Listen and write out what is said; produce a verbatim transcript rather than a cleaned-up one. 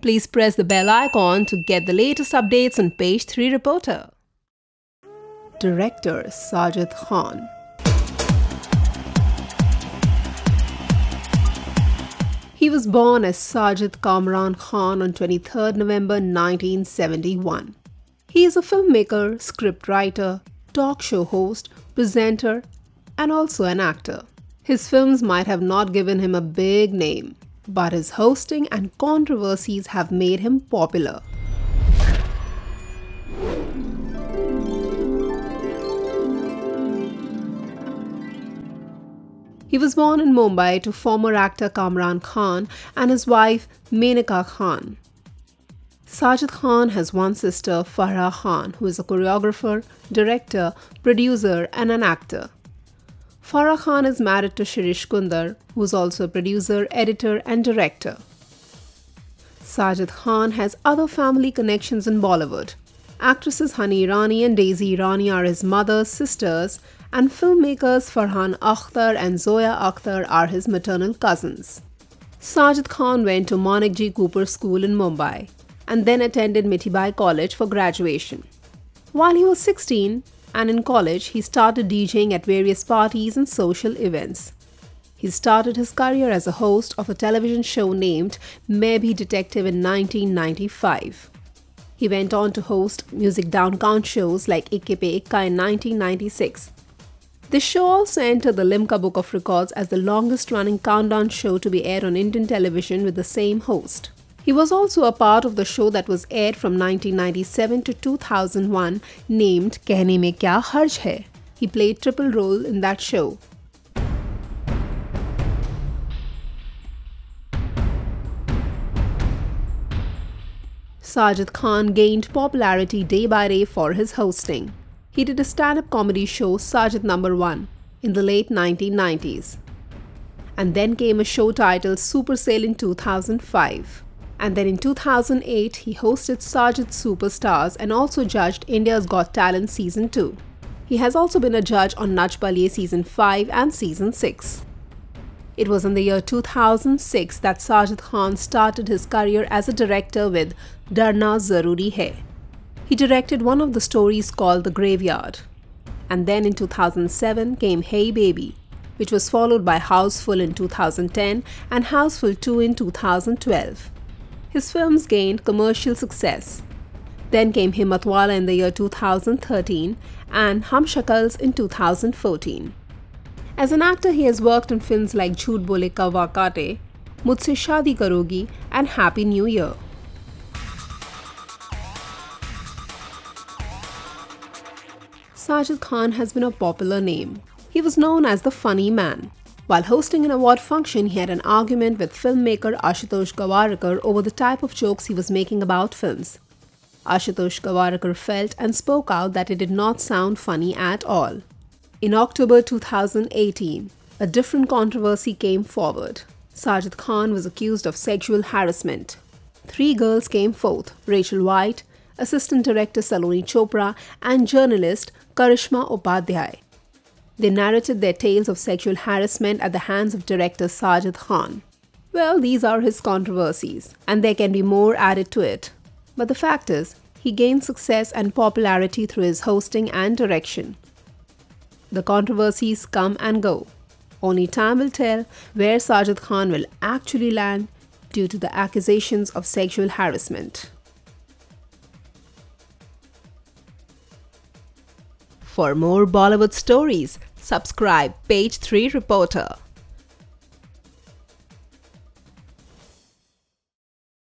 Please press the bell icon to get the latest updates on Page three Reporter. Director Sajid Khan. He was born as Sajid Kamran Khan on twenty-third November nineteen seventy-one. He is a filmmaker, scriptwriter, talk show host, presenter, and also an actor. His films might have not given him a big name, but his hosting and controversies have made him popular. He was born in Mumbai to former actor Kamran Khan and his wife Menaka Khan. Sajid Khan has one sister, Farah Khan, who is a choreographer, director, producer, and an actor. Farah Khan is married to Shirish Kunder, who is also a producer, editor, and director. Sajid Khan has other family connections in Bollywood. Actresses Honey Irani and Daisy Irani are his mother's sisters, and filmmakers Farhan Akhtar and Zoya Akhtar are his maternal cousins. Sajid Khan went to Maneckji Cooper School in Mumbai and then attended Mithibai College for graduation. While he was sixteen and in college, he started DJing at various parties and social events. He started his career as a host of a television show named Main Bhi Detective in nineteen ninety-five. He went on to host music down-count shows like Ikke Pe Ikka in nineteen ninety-six. This show also entered the Limca Book of Records as the longest-running countdown show to be aired on Indian television with the same host. He was also a part of the show that was aired from nineteen ninety-seven to two thousand one named Kehne Mein Kya Harj Hai. He played triple role in that show. Sajid Khan gained popularity day by day for his hosting. He did a stand-up comedy show, Sajid Number One, in the late nineteen nineties. And then came a show titled Super SaIe in two thousand five. And then in two thousand eight, he hosted Sajid Superstars and also judged India's Got Talent Season two. He has also been a judge on Nach Baliye Season five and Season six. It was in the year two thousand six that Sajid Khan started his career as a director with Darna Zaroori Hai. He directed one of the stories called The Graveyard. And then in two thousand seven came Heyy Babyy, which was followed by Housefull in two thousand ten and Housefull two in two thousand twelve. His films gained commercial success. Then came Himmatwala in the year two thousand thirteen and Humshakals in two thousand fourteen. As an actor, he has worked on films like Jhooth Bole Kauwa Kaate, Mujhse Shaadi Karogi, and Happy New Year. Sajid Khan has been a popular name. He was known as the funny man. While hosting an award function, he had an argument with filmmaker Ashutosh Gawariker over the type of jokes he was making about films. Ashutosh Gawariker felt and spoke out that it did not sound funny at all. In October two thousand eighteen, a different controversy came forward. Sajid Khan was accused of sexual harassment. Three girls came forth: Rachel White, assistant director Saloni Chopra, and journalist Karishma Upadhyay. They narrated their tales of sexual harassment at the hands of director Sajid Khan. Well, these are his controversies, and there can be more added to it. But the fact is, he gained success and popularity through his hosting and direction. The controversies come and go. Only time will tell where Sajid Khan will actually land due to the accusations of sexual harassment. For more Bollywood stories, subscribe Page three Reporter.